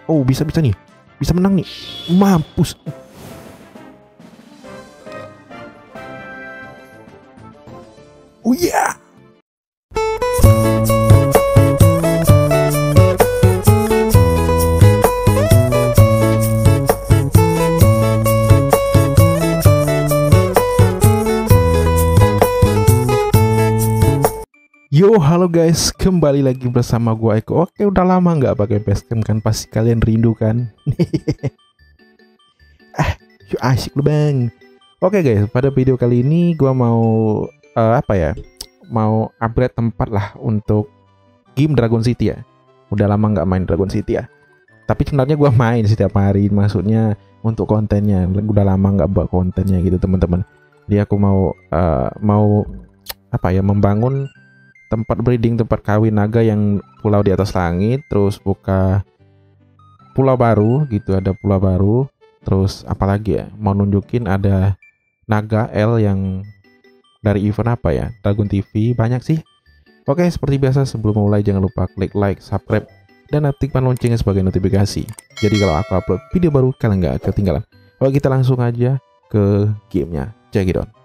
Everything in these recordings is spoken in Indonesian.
Oh, bisa nih. Bisa menang nih. Mampus. Oh yeah. Yo, halo guys, kembali lagi bersama gua Eko. Oke, udah lama nggak pakai facecam kan, pasti kalian rindu kan? Asik lu bang. Oke guys, pada video kali ini gua mau mau upgrade tempat lah untuk game Dragon City ya. Udah lama nggak main Dragon City ya. Tapi sebenarnya gua main setiap hari, maksudnya untuk kontennya. Udah lama nggak buat kontennya gitu teman-teman. Jadi aku mau membangun tempat breeding, tempat kawin naga yang pulau di atas langit, terus buka pulau baru gitu, ada pulau baru, terus apalagi ya, mau nunjukin ada naga L yang dari event apa ya, Dragon TV, banyak sih. Oke, seperti biasa sebelum mulai jangan lupa klik like, subscribe, dan aktifkan loncengnya sebagai notifikasi. Jadi kalau aku upload video baru kalian nggak ketinggalan. Oke, kita langsung aja ke gamenya, check it out.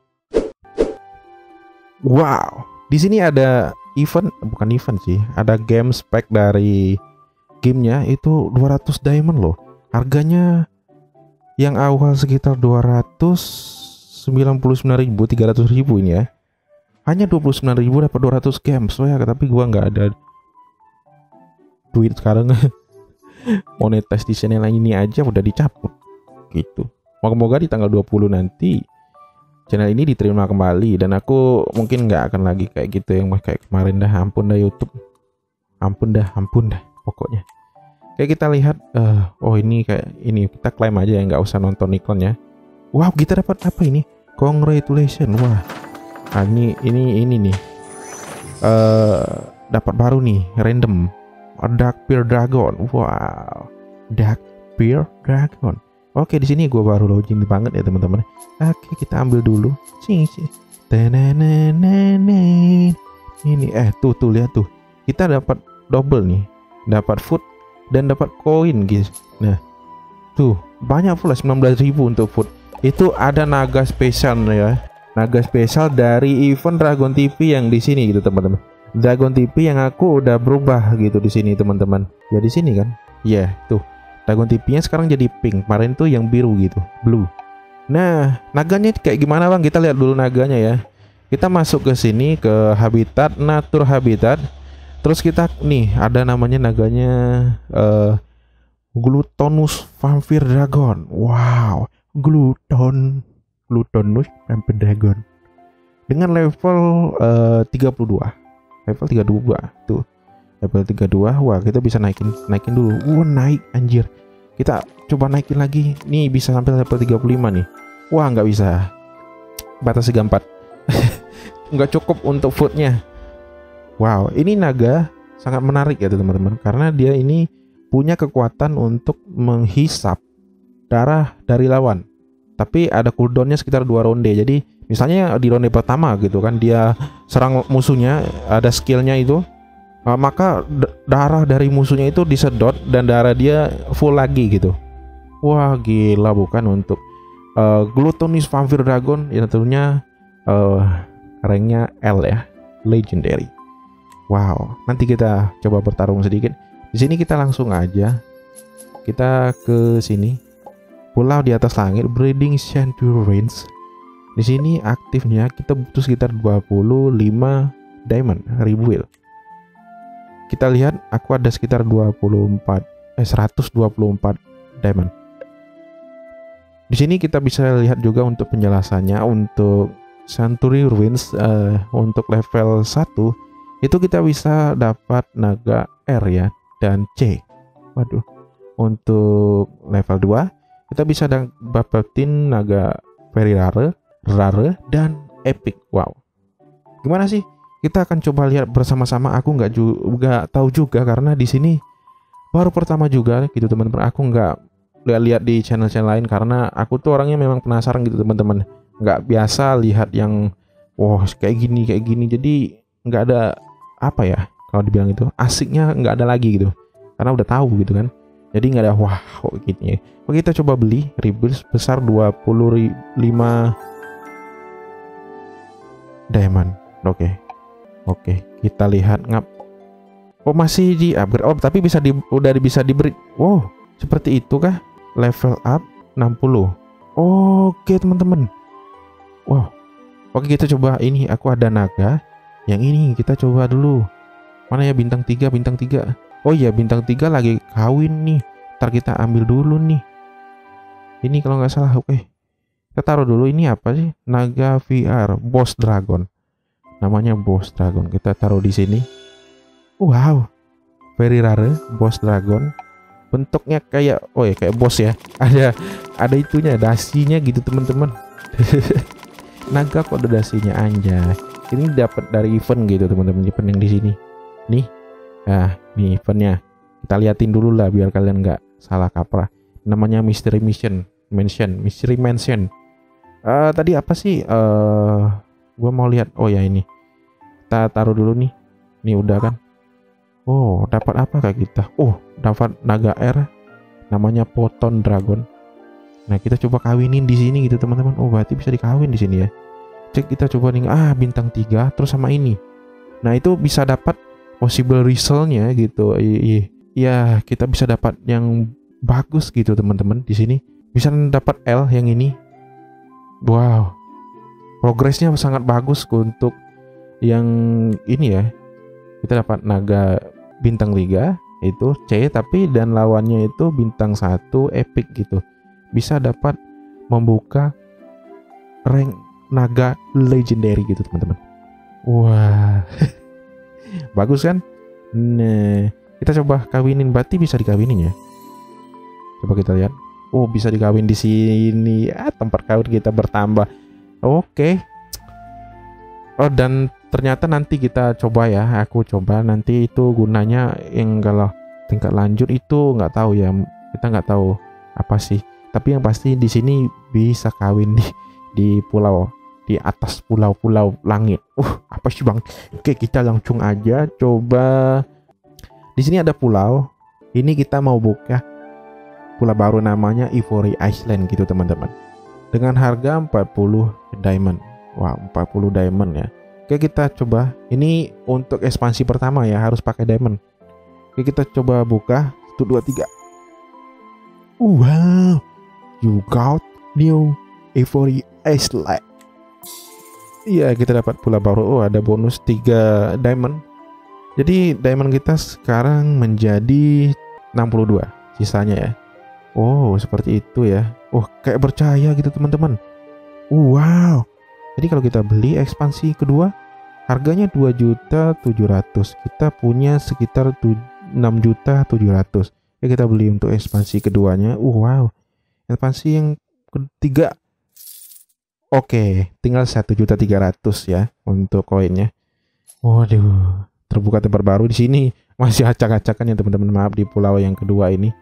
Wow. Di sini ada bukan event sih, ada game spec dari gamenya itu 200 diamond loh. Harganya yang awal sekitar 299.000, 300.000 ini ya. Hanya 29.000 dapat 200 games. Oh ya, tapi gua nggak ada duit sekarang. Monetize di channel ini aja udah dicabut gitu. Moga-moga di tanggal 20 nanti channel ini diterima kembali dan aku mungkin nggak akan lagi kayak gitu yang kayak kemarin dah. Ampun dah YouTube, ampun dah pokoknya. Kayak kita lihat, oh ini kayak ini, kita klaim aja ya, nggak usah nonton iklannya. Wow, kita dapat apa ini? Congratulations. Wah, ini nih, dapat baru nih, random, Dark Pearl Dragon. Wow, Dark Pearl Dragon. Oke, di sini gue baru login banget ya teman-teman. Oke, kita ambil dulu. Ini tuh lihat tuh. Kita dapat double nih. Dapat food dan dapat koin guys. Nah, tuh banyak pula 19.000 untuk food. Itu ada naga spesial ya. Naga spesial dari event Dragon TV yang di sini gitu teman-teman. Dragon TV yang aku udah berubah gitu di sini teman-teman. Ya di sini kan. Ya, tuh. Dragon TV-nya sekarang jadi pink, kemarin tuh yang biru gitu, blue. Nah, naganya kayak gimana bang? Kita lihat dulu naganya ya. Kita masuk ke sini ke habitat, nature habitat. Terus kita nih ada namanya naganya Glutonus Vampire Dragon. Wow, Glutonus Vampire Dragon. Dengan level 32. Level 32 tuh. Level 32, wah kita bisa naikin dulu. Naik anjir. Kita coba naikin lagi. Nih bisa sampai level 35 nih. Wah, nggak bisa. Batas 34. Nggak cukup untuk foodnya. Wow, ini naga sangat menarik ya teman-teman, karena dia ini punya kekuatan untuk menghisap darah dari lawan. Tapi ada cooldownnya sekitar 2 ronde. Jadi misalnya di ronde pertama gitu kan, dia serang musuhnya, ada skillnya itu. Maka darah dari musuhnya itu disedot dan darah dia full lagi gitu. Wah gila bukan, untuk Glutonus Vampire Dragon ya tentunya ranknya L ya, legendary. Wow, nanti kita coba bertarung sedikit. Di sini kita langsung aja kita ke sini, pulau di atas langit, breeding century range. Di sini aktifnya kita butuh sekitar 25 diamond rebuild. Kita lihat aku ada sekitar 124 diamond. Di sini kita bisa lihat juga untuk penjelasannya untuk Century Ruins, untuk level 1 itu kita bisa dapat naga R ya dan C. Waduh. Untuk level 2 kita bisa dapetin naga very rare dan epic. Wow. Gimana sih? Kita akan coba lihat bersama-sama. Aku nggak tahu juga karena di sini baru pertama juga gitu teman-teman. Aku nggak lihat di channel-channel lain karena aku tuh orangnya memang penasaran gitu teman-teman. Nggak biasa lihat yang kayak gini. Jadi nggak ada apa ya, kalau dibilang itu asiknya nggak ada lagi gitu. Karena udah tahu gitu kan. Jadi nggak ada wah kok gini ya. Oke, kita coba beli rebuild sebesar 25 diamond. Oke, kita lihat ngap. Oh, masih di upgrade. Oh, tapi udah bisa diberi. Wow, seperti itu kah? Level up 60. Oke, teman-teman. Wow. Oke, kita coba ini. Aku ada naga. Yang ini kita coba dulu. Mana ya bintang 3, bintang 3. Oh iya, bintang 3 lagi kawin nih. Ntar kita ambil dulu nih. Ini kalau nggak salah. Oke. Kita taruh dulu. Ini apa sih? Naga VR Boss Dragon. Namanya Boss Dragon. Kita taruh di sini. Wow. Very rare Boss Dragon. Bentuknya kayak kayak boss ya. Ada itunya, dasinya gitu, teman-teman. Naga kok ada dasinya, anjay. Ini dapat dari event gitu, teman-teman. Event yang di sini. Nih. Nah, nih eventnya. Kita liatin dulu lah biar kalian nggak salah kaprah. Namanya Mystery Mansion. Tadi apa sih? Gua mau lihat. Oh ya, ini. Kita taruh dulu nih. Ini udah kan? Oh, dapat apa kayak kita? Oh, dapat naga air. Namanya Photon Dragon. Nah, kita coba kawinin di sini gitu, teman-teman. Oh, berarti bisa dikawin di sini ya. Cek, kita coba nih. Bintang 3 terus sama ini. Nah, itu bisa dapat possible result-nya gitu. Iya, kita bisa dapat yang bagus gitu, teman-teman. Di sini bisa dapat L yang ini. Wow. Progresnya sangat bagus untuk yang ini ya. Kita dapat naga bintang 3 itu C, tapi dan lawannya itu bintang 1 epic gitu. Bisa dapat membuka rank naga legendary gitu, teman-teman. Wah. Bagus kan? Nah, kita coba kawinin. Berarti bisa dikawinin ya. Coba kita lihat. Oh, bisa dikawin di sini. Tempat kawin kita bertambah. Oke. Oh, dan ternyata nanti kita coba ya. Aku coba nanti itu gunanya yang kalau tingkat lanjut itu nggak tahu ya. Kita nggak tahu apa sih. Tapi yang pasti di sini bisa kawin di pulau, di atas pulau-pulau langit. Apa sih bang? Oke, kita langsung aja coba. Di sini ada pulau. Ini kita mau buka pulau baru namanya Ivory Island gitu, teman-teman. Dengan harga 40 diamond. Wah, 40 diamond ya. Oke, kita coba. Ini untuk ekspansi pertama ya, harus pakai diamond. Oke, kita coba buka. 1, 2, 3. Wow. You got new Ivory Island. Iya, kita dapat pulau baru. Oh, ada bonus 3 diamond. Jadi diamond kita sekarang menjadi 62 sisanya ya. Oh, seperti itu ya. Oh, kayak percaya gitu, teman-teman. Wow. Jadi kalau kita beli ekspansi kedua, harganya 2.700.000. Kita punya sekitar 6.700.000. Ya, kita beli untuk ekspansi keduanya. Wow. Ekspansi yang ketiga. Oke, tinggal 1.300.000 ya untuk koinnya. Waduh, terbuka tempat baru di sini. Masih acak-acakan ya, teman-teman. Maaf, di pulau yang kedua ini.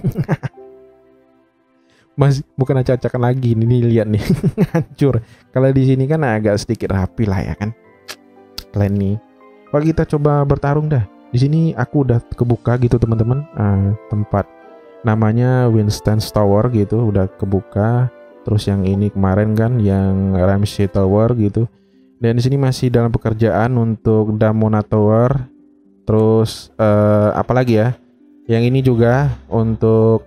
Masih bukan acak-acakan lagi. Ini lihat nih. Hancur. Kalau di sini kan agak sedikit rapi lah ya kan. Kalian nih. Kalau kita coba bertarung dah. Di sini aku udah kebuka gitu, teman-teman. Tempat namanya Winston's Tower gitu udah kebuka. Terus yang ini kemarin kan yang Ramsey Tower gitu. Dan di sini masih dalam pekerjaan untuk Damona Tower. Terus apa lagi ya? Yang ini juga untuk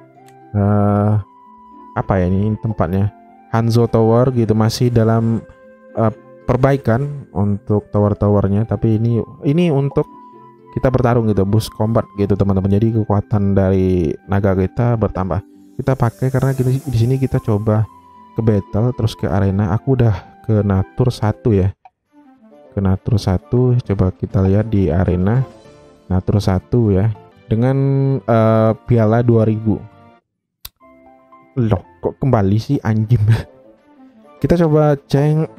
apa ya ini tempatnya? Hanzo Tower gitu, masih dalam perbaikan untuk tower-towernya. Tapi ini untuk kita bertarung gitu, bus combat gitu, teman-teman. Jadi kekuatan dari naga kita bertambah. Kita pakai karena di sini kita coba ke battle terus ke arena. Aku udah ke natur 1 ya. Ke natur 1, coba kita lihat di arena natur 1 ya. Dengan piala 2000. Loh, kok kembali sih anjing. Kita coba ceng.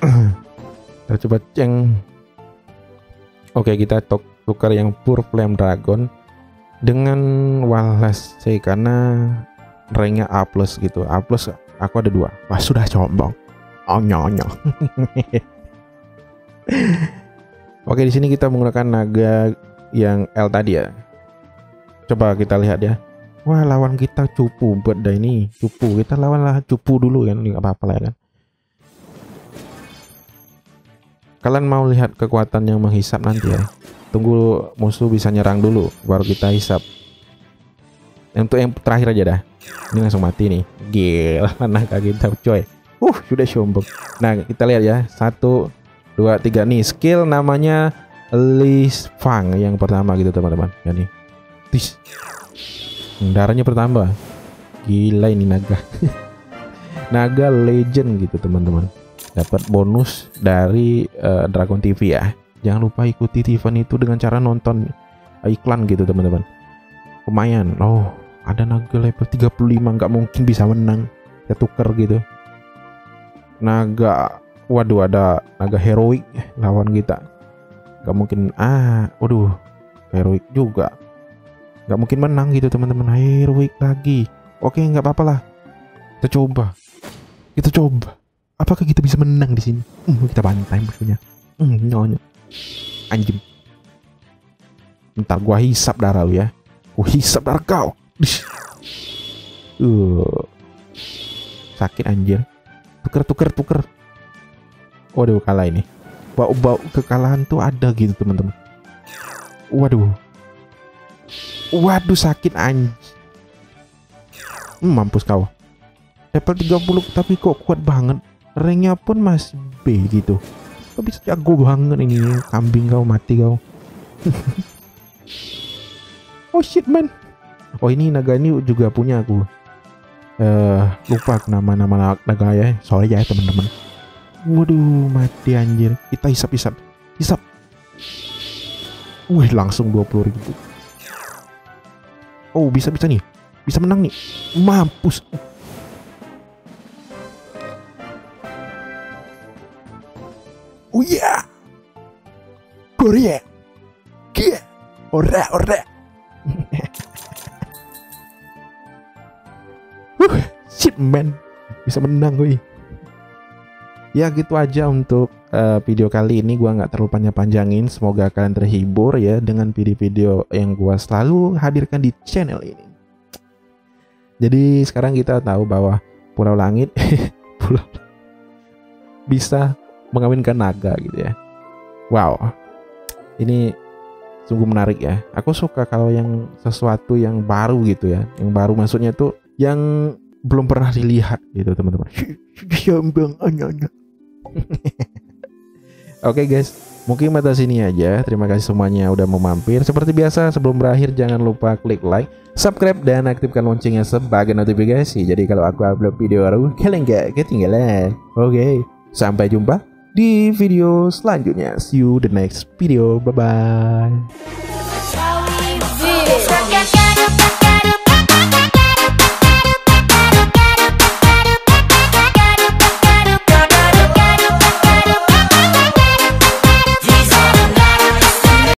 Oke, kita tukar yang Pure Flame Dragon dengan Wallace C karena ranknya A+ gitu. A+ aku ada 2. Wah, sudah sombong. Oh nyonyo. Oke, di sini kita menggunakan naga yang L tadi ya. Coba kita lihat ya. Wah, lawan kita cupu buat dah ini. Cupu. Kita lawanlah cupu dulu kan. Enggak apa-apa lah kan. Kalian mau lihat kekuatan yang menghisap nanti ya. Tunggu musuh bisa nyerang dulu baru kita hisap. Untuk yang terakhir aja dah. Ini langsung mati nih. Gila naga kita coy. Sudah sombong. Nah, kita lihat ya. 1 2 3 nih. Skill namanya Lis Fang yang pertama gitu teman-teman. Ya nih. Tis. Darahnya bertambah. Gila ini naga. Naga legend gitu teman-teman. Dapat bonus dari Dragon TV ya. Jangan lupa ikuti event itu dengan cara nonton iklan gitu teman-teman. Lumayan. Oh, ada naga level 35, nggak mungkin bisa menang. Ya tuker gitu. Naga, waduh, ada naga heroik lawan kita. Nggak mungkin. Waduh, heroik juga. Nggak mungkin menang gitu teman-teman. Heroik lagi. Oke, nggak apa-apa lah. Kita coba. Apakah kita bisa menang di sini? Kita bantai musuhnya. Nyonya. Anjing. Ntar gua hisap darah lu ya. Gua hisap darah kau. Sakit anjir. Tuker. Waduh, kalah ini. Bau kekalahan tuh ada gitu teman-teman. Waduh, sakit anjing. Mampus kau. Level 30 tapi kok kuat banget. Ranknya pun masih B gitu. Kok bisa jago banget ini. Kambing kau, mati kau. Oh shit man. Oh, ini naga ini juga punya aku. Lupa nama naga ya. Sorry ya teman-teman. Waduh, mati anjir. Kita hisap. Wih, langsung 20.000. Oh, bisa nih. Bisa menang nih. Mampus. Oh yeah. Korea. Kia. Ora. Shit man. Bisa menang gue. Ya gitu aja untuk video kali ini. Gua nggak terlalu panjangin. Semoga kalian terhibur ya dengan video-video yang gua selalu hadirkan di channel ini. Jadi sekarang kita tahu bahwa Pulau Langit bisa mengawinkan naga gitu ya. Wow, ini sungguh menarik ya. Aku suka kalau yang sesuatu yang baru gitu ya. Yang baru maksudnya tuh yang belum pernah dilihat gitu teman-teman. Oke guys, mungkin mata sini aja. Terima kasih semuanya udah mau mampir. Seperti biasa sebelum berakhir jangan lupa klik like, subscribe dan aktifkan loncengnya sebagai notifikasi. Jadi kalau aku upload video baru kalian gak ketinggalan. Oke, sampai jumpa di video selanjutnya. See you the next video. Bye bye.